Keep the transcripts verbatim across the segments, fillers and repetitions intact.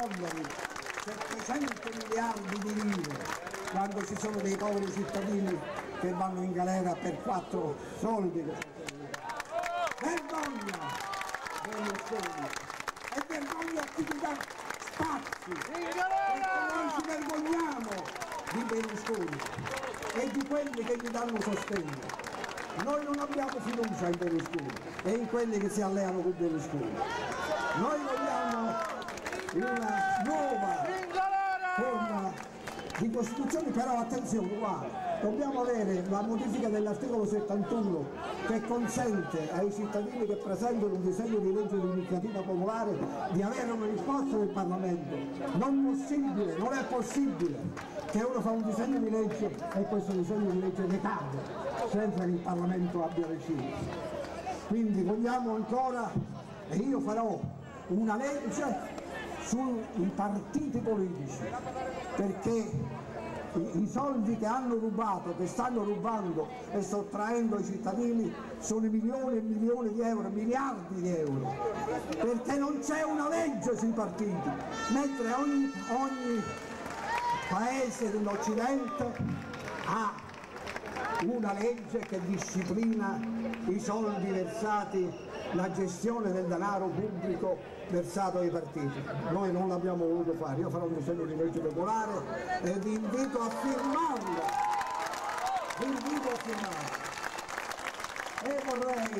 dollari, settecento miliardi di lire, quando ci sono dei poveri cittadini che vanno in galera per quattro soldi. Vergogna Berlusconi, e vergogna chi ti dà spazi, perché noi ci vergogniamo di Berlusconi e di quelli che gli danno sostegno. Noi non abbiamo fiducia in Berlusconi e in quelli che si alleano con Berlusconi. Noi vogliamo una nuova forma di Costituzione, però attenzione, guarda, dobbiamo avere la modifica dell'articolo settantuno che consente ai cittadini che presentano un disegno di legge di iniziativa popolare di avere una risposta del Parlamento. Non possibile, non è possibile che uno fa un disegno di legge e questo disegno di legge decade senza che il Parlamento abbia deciso. Quindi vogliamo ancora, e io farò una legge sui partiti politici, perché i, i soldi che hanno rubato, che stanno rubando e sottraendo ai cittadini sono milioni e milioni di euro, miliardi di euro, perché non c'è una legge sui partiti, mentre ogni, ogni paese dell'Occidente ha una legge che disciplina i soldi versati, la gestione del denaro pubblico versato ai partiti. Noi non l'abbiamo voluto fare, io farò un disegno di legge popolare e vi invito a firmarlo, vi invito a firmarlo. E vorrei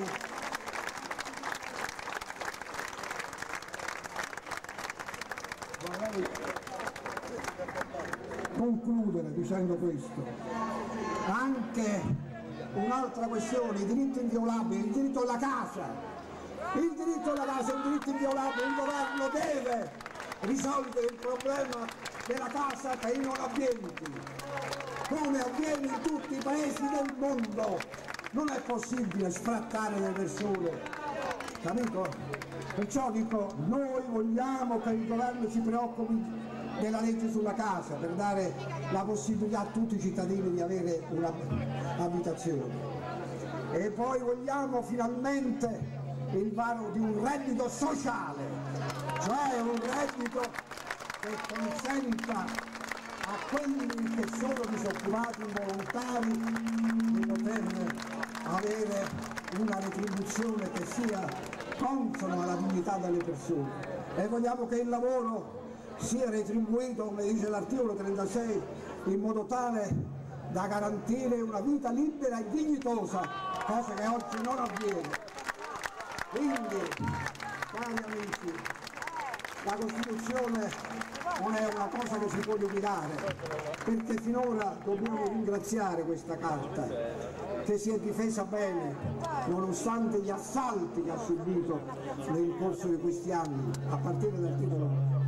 vorrei concludere dicendo questo. Anche un'altra questione, i diritti inviolabili, il diritto alla casa. Il diritto alla casa è un diritto inviolabile, il governo deve risolvere il problema della casa per i non abbienti, come avviene in tutti i paesi del mondo. Non è possibile sfrattare le persone, capito? Perciò dico, noi vogliamo che il governo si preoccupi della legge sulla casa per dare la possibilità a tutti i cittadini di avere un'abitazione. E poi vogliamo finalmente il varo di un reddito sociale, cioè un reddito che consenta a quelli che sono disoccupati volontari di poter avere una retribuzione che sia consona alla dignità delle persone. E vogliamo che il lavoro sia retribuito, come dice l'articolo trentasei, in modo tale da garantire una vita libera e dignitosa, cosa che oggi non avviene. Quindi, cari amici, la Costituzione non è una cosa che si può liquidare, perché finora dobbiamo ringraziare questa Carta, che si è difesa bene, nonostante gli assalti che ha subito nel corso di questi anni, a partire dall'articolo uno.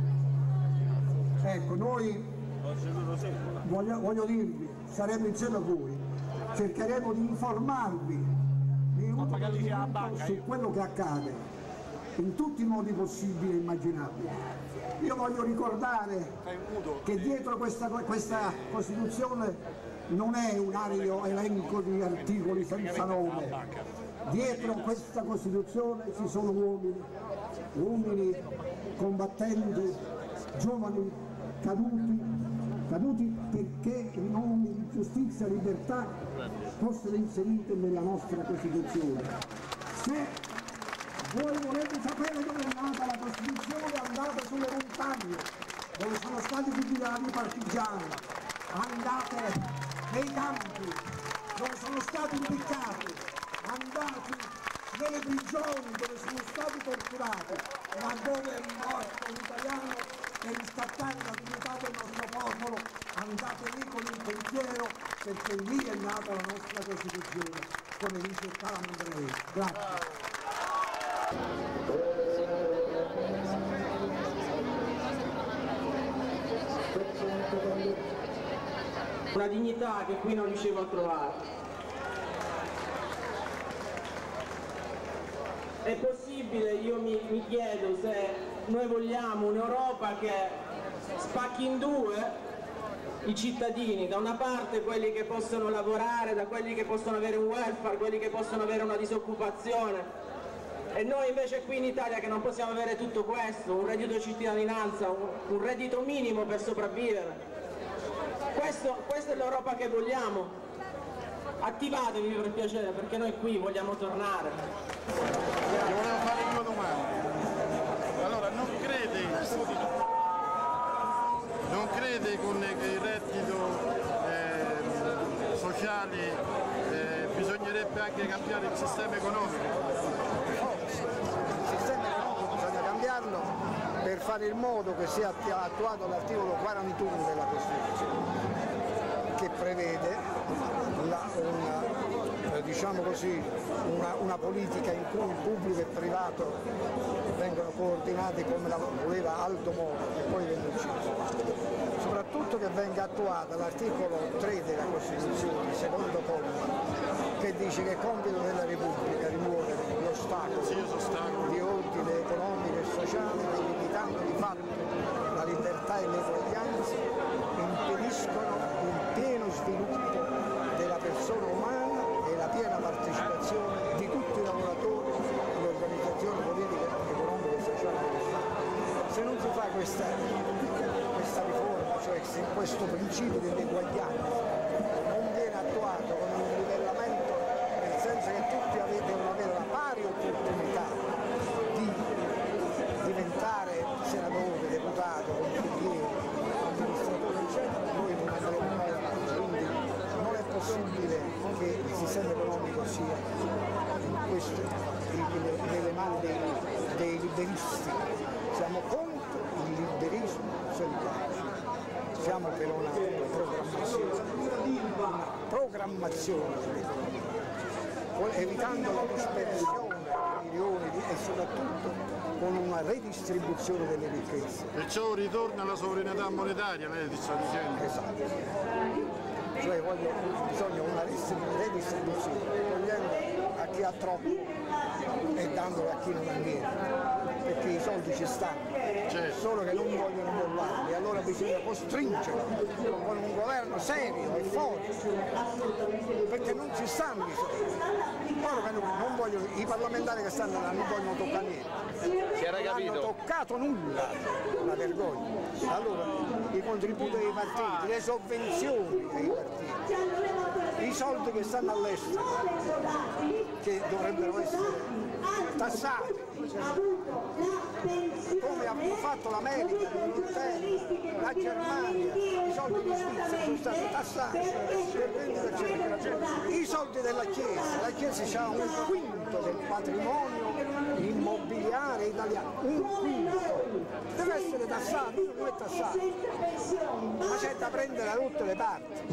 Ecco, noi voglio, voglio dirvi, saremo insieme a voi, cercheremo di informarvi minuto per minuto su quello che accade in tutti i modi possibili e immaginabili. Io voglio ricordare che dietro questa, questa Costituzione non è un arido elenco di articoli senza nome. Dietro questa Costituzione ci sono uomini, uomini combattenti, giovani caduti, caduti perché i nomi di giustizia e libertà fossero inseriti nella nostra Costituzione. Se voi volete sapere dove è nata la Costituzione, andate sulle montagne dove sono stati fucilati i partigiani, andate nei campi dove sono stati impiccati, andate nelle prigioni dove sono stati torturati, ma dove è morto un italiano per riscattare la dignità del nostro popolo, andate lì con il pensiero, perché lì è nata la nostra Costituzione, come dice Calamandrei. Grazie. Una dignità che qui non riuscivo a trovare. È possibile, io mi, mi chiedo, se noi vogliamo un'Europa che spacchi in due i cittadini, da una parte quelli che possono lavorare, da quelli che possono avere un welfare, quelli che possono avere una disoccupazione, E noi invece qui in Italia che non possiamo avere tutto questo, un reddito di cittadinanza, un, un reddito minimo per sopravvivere. Questo, questa è l'Europa che vogliamo. Attivatevi per piacere, perché noi qui vogliamo tornare. Io volevo fare due domande. Allora, non crede, non crede con il reddito eh, sociale eh, bisognerebbe anche cambiare il sistema economico? Il sistema economico bisogna cambiarlo per fare in modo che sia attuato l'articolo quarantuno della Costituzione, che prevede la, una, eh, diciamo così, una, una politica in cui il pubblico e il privato vengono coordinati come la voleva Aldo Moro, che poi venne ucciso. Soprattutto che venga attuata l'articolo tre della Costituzione, secondo comma, che dice che è compito della Repubblica rimuovere gli ostacoli di ordine economico e sociale che, limitando di fatto la libertà e l'eguaglianza, impediscono il pieno sviluppo della persona umana e la piena partecipazione di tutti i lavoratori alle organizzazioni politiche, economiche e sociali dello Stato. Se non si fa questa, questa riforma, cioè se questo principio dell'eguaglianza non viene attuato con un livellamento, nel senso che tutti avete, devono avere la pari opportunità di diventare senatore, deputato, consigliere, amministratore, eccetera, noi non andremo mai avanti. Quindi non è possibile che il sistema economico sia in questo, nelle mani dei, dei liberisti. Siamo contro il liberismo selvaggio, siamo per una programmazione, una programmazione dell'economia, evitando la dispersione di milioni di, e soprattutto con una redistribuzione delle ricchezze. Perciò ritorna alla sovranità monetaria, lei ti sta dicendo? Esatto. Cioè voglio, bisogna una redistribuzione, togliendo a chi ha troppo e dandolo a chi non ha niente, perché i soldi ci stanno, certo. Solo che non vogliono mollarli, allora bisogna costringerli con un governo serio e forte, perché non ci stanno i soldi. Loro che non vogliono, i parlamentari che stanno là non vogliono toccare niente, si era non capito. hanno toccato nulla, una vergogna. Allora i contributi dei partiti, le sovvenzioni dei partiti, i soldi che stanno all'estero, che dovrebbero essere tassati, come hanno fatto l'America, l'Inghilterra, la Germania, i soldi di Svizzera sono stati tassati per venti per cento. I soldi della Chiesa, la Chiesa ha un quinto del patrimonio immobiliare italiano, un quinto, deve essere tassato, non è tassato, ma c'è da prendere da tutte le parti.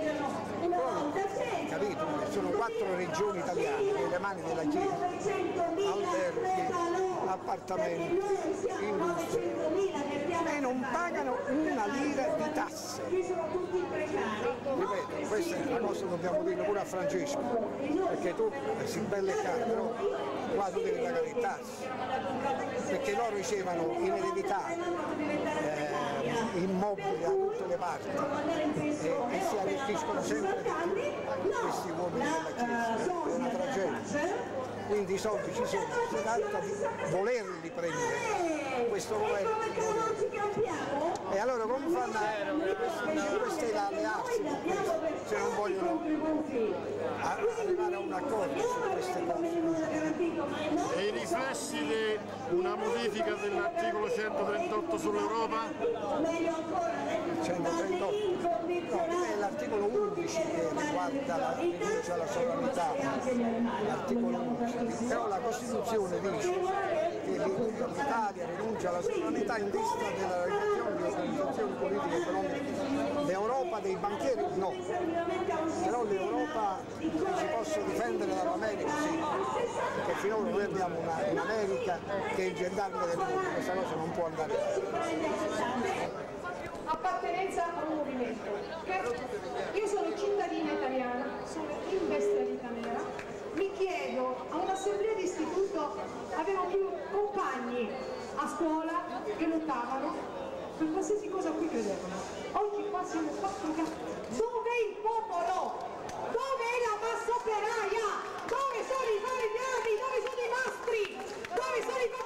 Poi, capito? Sono quattro regioni italiane nelle mani della Chiesa, alberghi, appartamenti, industrie, e non pagano una lira di tasse. Ripeto, questa è una cosa che dobbiamo dire pure a Francesco, perché tu sei bello e caro, però qua tu devi pagare le tasse, perché loro ricevono in eredità eh, immobili da tutte le parti e, e si arricchiscono sempre di più questi uomini della Chiesa, è una tragedia. Quindi i soldi ci sono, si tratta di volerli prendere, questo governo e allora come fanno a queste allearsi con questo, se non vogliono arrivare a un accordo su queste cose? E i riflessi di una modifica dell'articolo centotrentotto sull'Europa? centotrentotto? No, è l'articolo undici che riguarda la rinuncia alla sovranità, l'articolo undici. Però la Costituzione dice che l'Italia rinuncia alla sovranità in vista della realizzazione di organizzazioni politiche e economiche. L'Europa dei banchieri no, però l'Europa che ci possa difendere dall'America sì, perché finora noi abbiamo un'America che è il gendarme del mondo, questa cosa non può andare bene. Appartenenza a un movimento. Io sono cittadina italiana, sono in veste di camera, mi chiedo, a un'assemblea di istituto avevo più compagni a scuola che lottavano per qualsiasi cosa a cui credevano. Oggi qua siamo quattro gatti. Dove è il popolo? Dove è la massa operaia? Dove sono i falegnami? Dove sono i mastri? Dove sono i